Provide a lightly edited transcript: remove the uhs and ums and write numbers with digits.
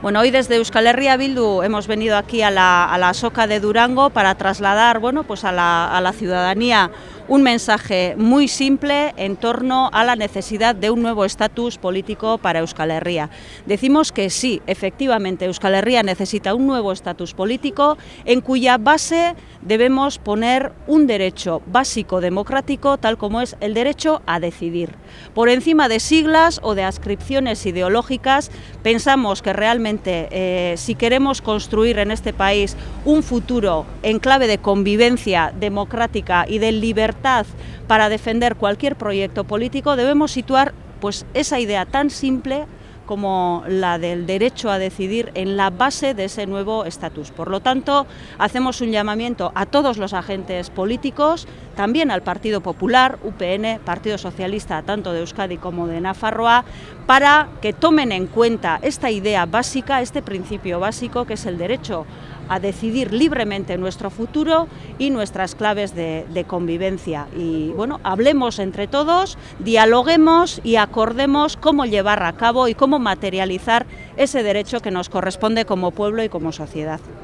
Bueno, hoy desde Euskal Herria Bildu hemos venido aquí a la Azoka de Durango para trasladar, bueno, pues a la ciudadanía un mensaje muy simple en torno a la necesidad de un nuevo estatus político para Euskal Herria. Decimos que sí, efectivamente, Euskal Herria necesita un nuevo estatus político en cuya base debemos poner un derecho básico democrático, tal como es el derecho a decidir. Por encima de siglas o de adscripciones ideológicas, pensamos que realmente si queremos construir en este país un futuro en clave de convivencia democrática y de libertad para defender cualquier proyecto político, debemos situar pues esa idea tan simple como la del derecho a decidir en la base de ese nuevo estatus. Por lo tanto, hacemos un llamamiento a todos los agentes políticos, también al Partido Popular, UPN, Partido Socialista, tanto de Euskadi como de Nafarroa, para que tomen en cuenta esta idea básica, este principio básico, que es el derecho a decidir libremente nuestro futuro y nuestras claves de convivencia. Y bueno, hablemos entre todos, dialoguemos y acordemos cómo llevar a cabo y cómo materializar ese derecho que nos corresponde como pueblo y como sociedad.